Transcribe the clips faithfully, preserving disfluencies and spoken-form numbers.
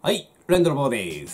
はい、レンドロボーです。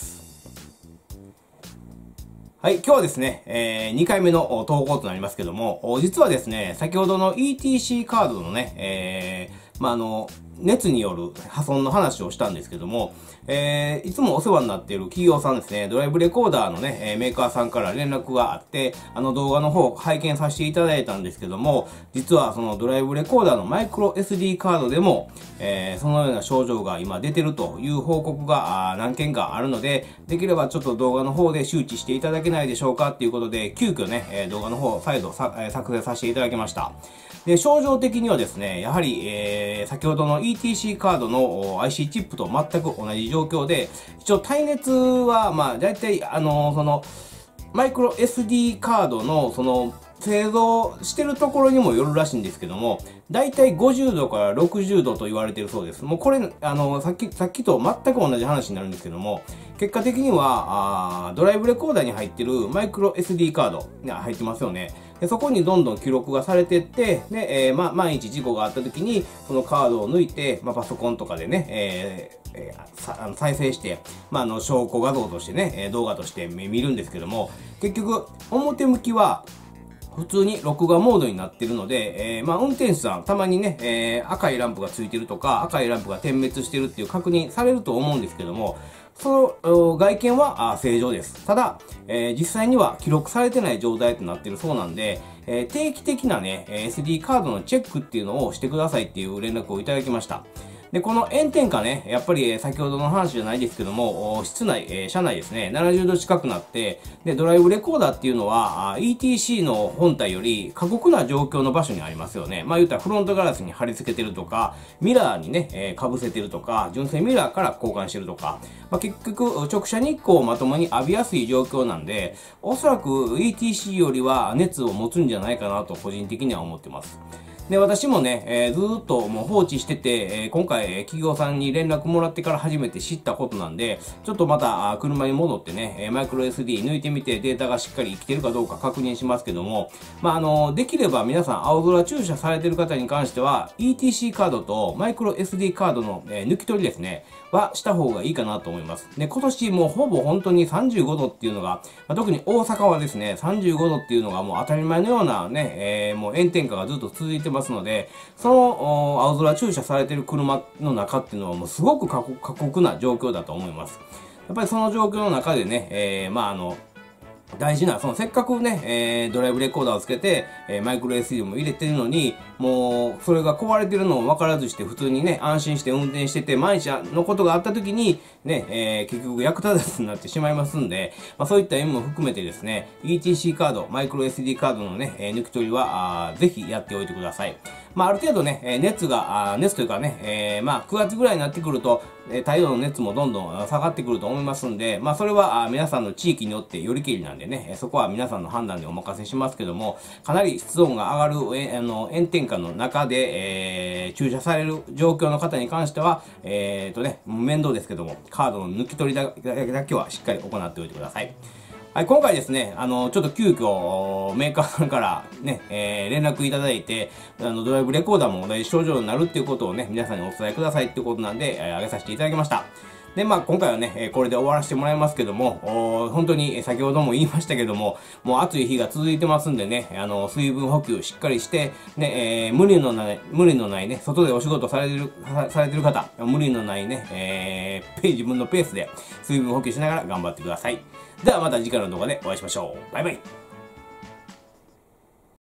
はい、今日はですね、えー、にかいめの投稿となりますけども、実はですね、先ほどの イーティーシー カードのね、えー、まあ、あの、熱による破損の話をしたんですけども、えー、いつもお世話になっている企業さんですね、ドライブレコーダーのね、メーカーさんから連絡があって、あの動画の方拝見させていただいたんですけども、実はそのドライブレコーダーのマイクロ エスディー カードでも、えー、そのような症状が今出てるという報告が何件かあるので、できればちょっと動画の方で周知していただけないでしょうかっていうことで、急遽ね、動画の方再度作成させていただきました。で、症状的にはですね、やはり、えー、先ほどの イーティーシー カードの アイシー チップと全く同じ状況で、一応耐熱は、まあ、だいたい、あの、その、マイクロ エスディー カードの、その、製造してるところにもよるらしいんですけども、だいたいごじゅうどからろくじゅうどと言われているそうです。もうこれ、あの、さっき、さっきと全く同じ話になるんですけども、結果的には、あドライブレコーダーに入ってるマイクロ エスディー カードが入ってますよね。でそこにどんどん記録がされていって、で、えー、ま、万一事故があった時に、そのカードを抜いて、まあ、パソコンとかでね、えーえー、さあの再生して、まあ、あの、証拠画像としてね、動画として見るんですけども、結局、表向きは、普通に録画モードになってるので、えー、まあ、運転手さん、たまにね、えー、赤いランプがついてるとか、赤いランプが点滅してるっていう確認されると思うんですけども、その外見は正常です。ただ、えー、実際には記録されてない状態となっているそうなんで、えー、定期的なね、エスディー カードのチェックっていうのをしてくださいっていう連絡をいただきました。で、この炎天下ね、やっぱり先ほどの話じゃないですけども、室内、えー、車内ですね、ななじゅうど近くなって、で、ドライブレコーダーっていうのは、イーティーシー の本体より過酷な状況の場所にありますよね。まあ言ったらフロントガラスに貼り付けてるとか、ミラーにね、えー、被せてるとか、純正ミラーから交換してるとか、まあ結局、直射日光をまともに浴びやすい状況なんで、おそらく イーティーシー よりは熱を持つんじゃないかなと個人的には思ってます。で、私もね、えー、ずーっともう放置してて、えー、今回、企業さんに連絡もらってから初めて知ったことなんで、ちょっとまた車に戻ってね、マイクロ エスディー 抜いてみてデータがしっかり生きてるかどうか確認しますけども、まあ、あの、できれば皆さん青空駐車されてる方に関しては、イーティーシー カードとマイクロ エスディー カードの、えー、抜き取りですね、はした方がいいかなと思います。で、今年もうほぼ本当にさんじゅうごどっていうのが、まあ、特に大阪はですね、さんじゅうごどっていうのがもう当たり前のようなね、えー、もう炎天下がずっと続いてますので、その青空駐車されてる車の中っていうのはもうすごく過酷な状況だと思います。やっぱりその状況の中でね、えー、まああの、大事な、そのせっかくね、えー、ドライブレコーダーをつけて、えー、マイクロ エスディー も入れてるのに、もう、それが壊れてるのも分からずして普通にね、安心して運転してて、万一のことがあった時に、ね、えー、結局役立たずになってしまいますんで、まあそういった意味も含めてですね、イーティーシー カード、マイクロ エスディー カードのね、えー、抜き取りは、あぜひやっておいてください。まあある程度ね、熱が、熱というかね、えー、まあくがつぐらいになってくると、太陽の熱もどんどん下がってくると思いますんで、まあそれは皆さんの地域によってよりけりなんでね、そこは皆さんの判断にお任せしますけども、かなり室温が上がるえあの炎天下の中で、えー、駐車される状況の方に関しては、えーとね、面倒ですけども、カードの抜き取りだだけはしっかり行っておいてください。はい、今回ですね、あの、ちょっと急遽、メーカーさんからね、えー、連絡いただいて、あの、ドライブレコーダーも同じ症状になるっていうことをね、皆さんにお伝えくださいっていうことなんで、えー、上げさせていただきました。で、まあ、今回はね、これで終わらせてもらいますけども、本当に先ほども言いましたけども、もう暑い日が続いてますんでね、あの、水分補給しっかりして、ね、えー、無理のない、無理のないね、外でお仕事されてる、されてる方、無理のないね、えー、自分のペースで水分補給しながら頑張ってください。ではまた次回の動画でお会いしましょう。バイバイ。